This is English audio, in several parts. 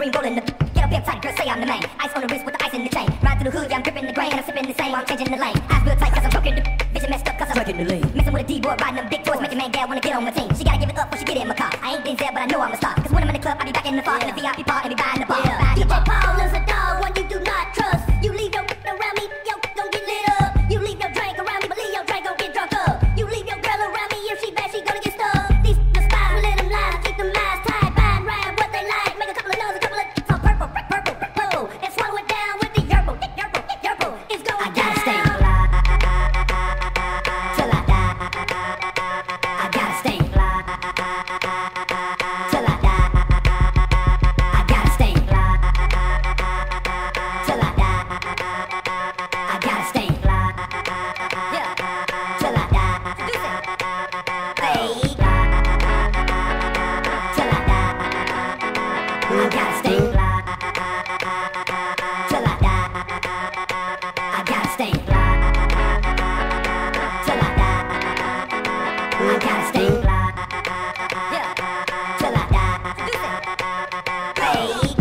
green rolling the get up here tight, girl, say I'm the man. Ice on the wrist with the ice in the chain. Ride through the hood, yeah, I'm gripping the grain. And I'm sipping the same while I'm changing the lane. Eyes real tight, cause I'm broken the vision messed up, cause I'm breaking the lane. Messing with a D-boy, riding them big toys, making man gal wanna get on my team. She gotta give it up before she get in my car. I ain't Denzel, but I know I'm a star. Cause when I'm in the club, I be back in the far. In the VIP part, and be buying the bar. DJ Paul is a dog, one you do not trust. You leave your around me, yo, don't get lit up. You leave your drink around me, but leave your drink, gon' get drunk up. You leave your girl around me, if she bad, she gonna get stuck. These the spies, we let them lie, keep them eyes tied, bind, ride what they like. Make a couple of no's, a couple of some purple, and swallow it down with the yerbo. It's going down. I gotta stay fly till I die. I gotta stay fly till I die. I gotta stay fly till I die. I gotta stay fly, yeah, till I die. Hey, till I die. I gotta stay fly till I die. I gotta stay fly till I die. I gotta stay fly, yeah, till I die. Hey.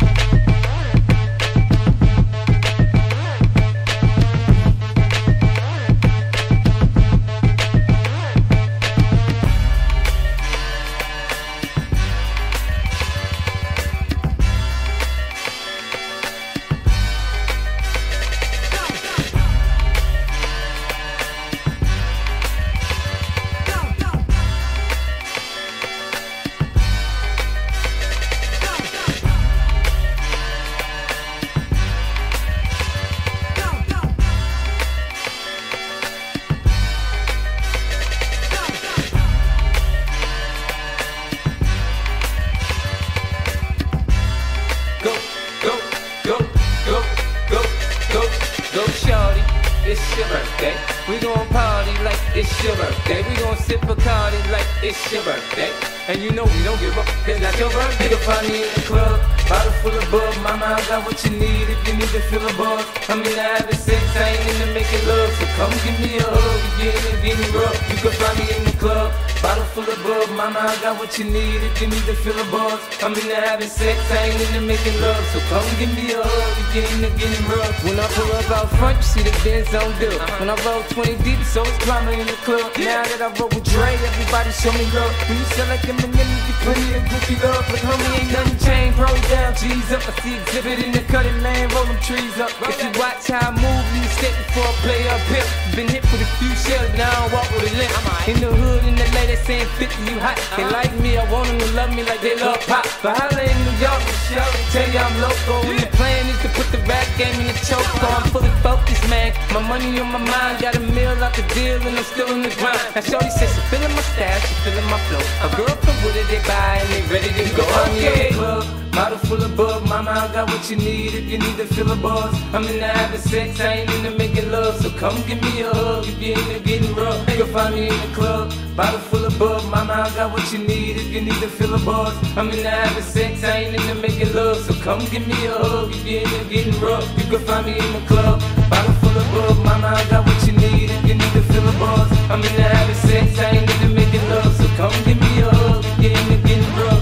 Go, go, go, go, go, go, go, shorty. It's your birthday. We gon' party like it's your birthday. We gon' sip Bacardi like it's your birthday. And you know we don't give up, cause that's your birthday. You'll find me in the club, bottle full of bug. Mama, I got what you need if you need to feel a buzz. I'm into having sex, I ain't into making love. So come give me a hug, you get me rough. You can find me in the club, bottle full of bug. Mama, I got what you need if you need to feel a buzz. I'm into having sex, I ain't into making love. So come give me a hug, you get me rough. When I pull up out front, you see the Benz on dub. When I roll 20 deep, so it's drama in the club. Now that I roll with Dre, everybody show me love. When you sell like Eminem, you get plenty of goofy love. But homie, ain't nothing changed, roll it down, G's up. I see exhibit in the cutting, man, roll them trees up. If you watch how I move, you step before I play up here. Been hit with a few shells, now I walk with a limp. In the hood, in the lady saying 50, you hot. They like me, I want them to love me like they love pop. But holla in New York, show, tell you I'm local. And the plan is to put the rap game in the choke. I'm fully focused, man. My money on my mind, got a meal out the deal, and I'm still in the grind. Now shorty says she feeling my style, she feeling my flow. A girl from Wooded, they buy and they ready to go. Okay, club, bottle full of bug. Mama, I got what you need if you need to feel a buzz. I'm into having sex, I ain't into making love. So come give me a hug if you're into getting rough. You'll find me in the club, bottle full of bug. Mama, I got what you need if you need to feel a buzz. I'm into having sex, I ain't into making love. So come give me a hug if you're into getting rough. You can find me in the club, bottle full of bug. Mama, I got what you need if you need to feel a buzz. I'm into having sex, I ain't into making love. So come give me a hug if you're into getting rough.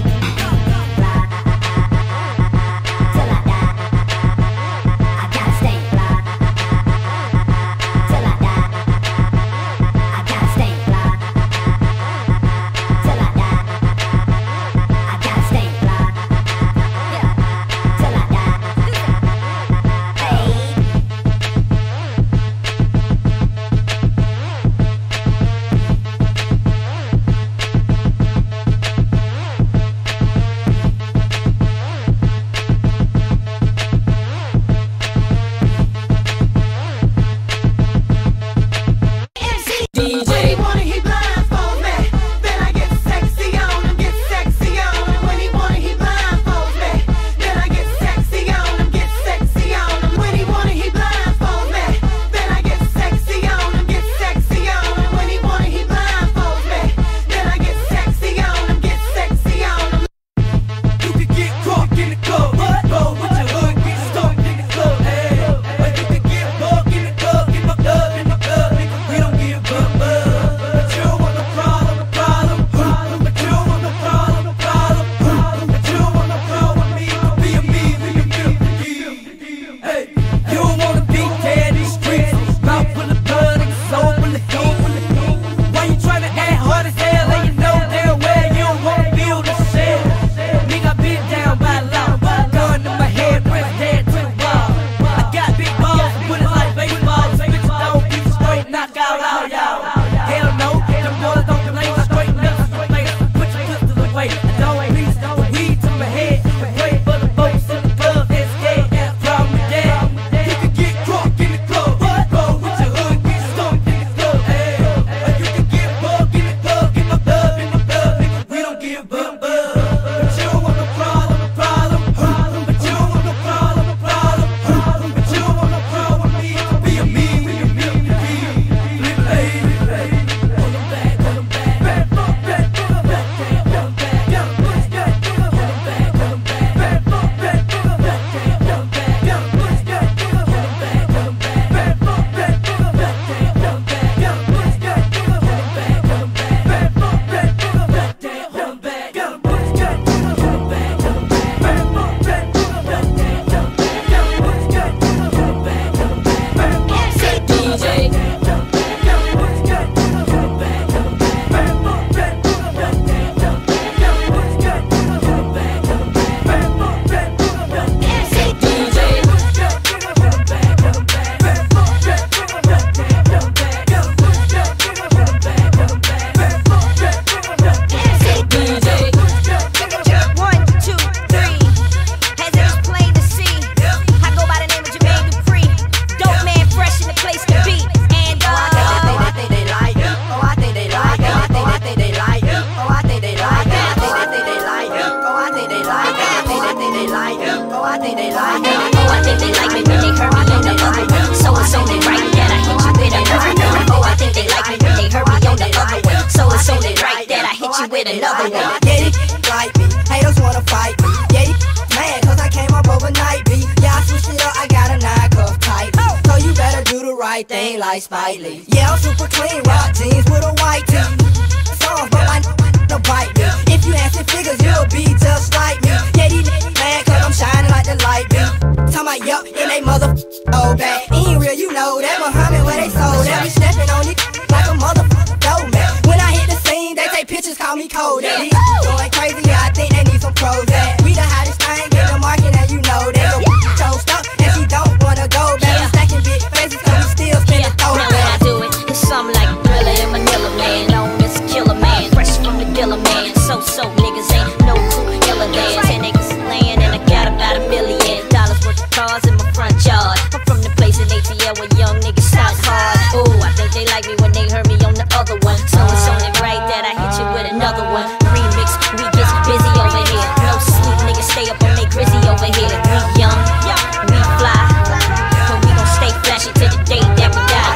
think they like me. Oh, I think they like me when they heard me on the other one. So it's only right that I hit you with another one. Oh, I think they like me when they heard me on the other one. So it's only right that I hit you with another one. Yeah, these like me, haters wanna fight me. Yeah, these mad cause I came up overnight, B. Yeah, I switched it up, I got a 9 cuff tight. So you better do the right thing like Spike Lee. Yeah, I'm super clean, rock jeans with a white tee. Songs, but my no bite me. If you asking figures, you'll be just like me. Yeah, these mad cause I'm shining like the light, B. Talking about yup, and they mother oh bad. Ain't real, you know that. Muhammad where they sold that. We stepping on it like a motherfucker dope man. When I hit the scene, they take pictures, call me cold. These going crazy, yeah, I think they need some pros that. We the hottest thing in the market, and you know that. Your show stuck, and she don't wanna go back. We stacking big faces, cause we still spin the throw Now when I do it, it's something like Thriller and Manila Man. Known as a killer man, fresh from the Dilla man. So niggas ain't no cool killer dance. 10 acres of land and I got about $1 million worth of cars in my front yard. I'm from the place in ATL where young niggas stunt hard. Ooh, I think they like me when they heard me on the other one. So it's only right that I hit you with another one. Remix, we get busy over here. No sleep, niggas stay up on they grizzy over here. We young, we fly, but we gon' stay flashy till the day that we die.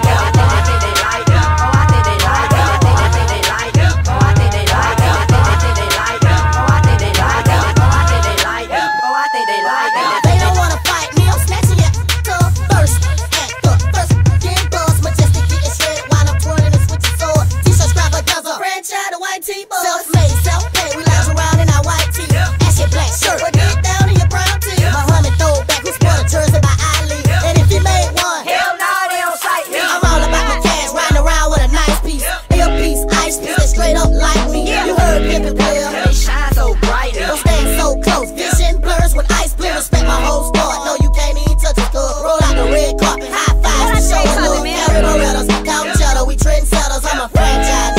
Self-made, self-paid, we lounge around in our white tee. Ask your black shirt, but get down in your brown tee. Muhammad throwback, who sport a jersey by Ali. And if you made one, hell nah, they don't sight me. I'm all about my cash, riding around with a nice piece. Earpiece, ice piece, they straight up like me. You heard Pimpin' Player, They shine so bright. don't stand so close. Vision blurs with ice blur, respect my whole squad. No, you can't even touch a club. Roll out the red carpet, high fives, to show a look. Harry Morettas, count cheddar, we trendsetters. I'm a franchise.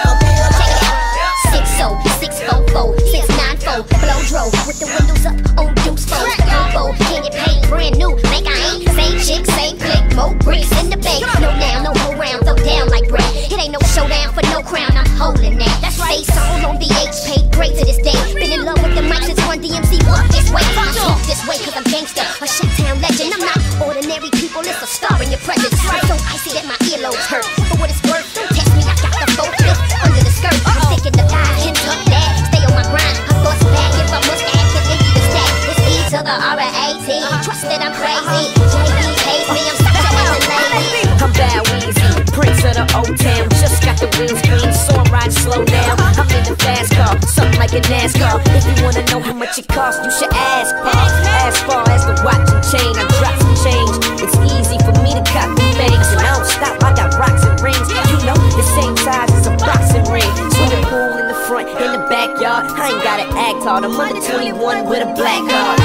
644, 694, blow dro with the windows up on Deuce 4. Elbow, can you pay brand new? Make I ain't same chick, same click, more bricks in the bank. No now, no whole round, throw down like bread. It ain't no showdown for no crown, I'm holding that. That's right, song on VH, paid great to this day. Been in love with the mic since Run DMC walk this way. I talk this way cause I'm gangster, a shit-town legend. I'm not ordinary people, it's a star in your presence. I'm so icy that my earlobes hurt. For what it's worth, don't test me, I got the boat lift under the skirt. I'm thick in the eye, can tuck that. To the R-A-T, trust that I'm crazy. JD hates me, I'm such a lady. I'm Bad Weezy, Prince of the old town. Just got the wheels green, so I'm riding slow now. I'm in the fast car, something like a NASCAR. If you wanna know how much it costs, you should ask Pa. As far as the watch and chain, I drop some change. It's easy for me to copy things, and I don't stop. I got rocks and rings, you know, the same size as a boxing ring. Swimming pool in the front, in the backyard. I ain't gotta act hard. I'm under 21 with a black card.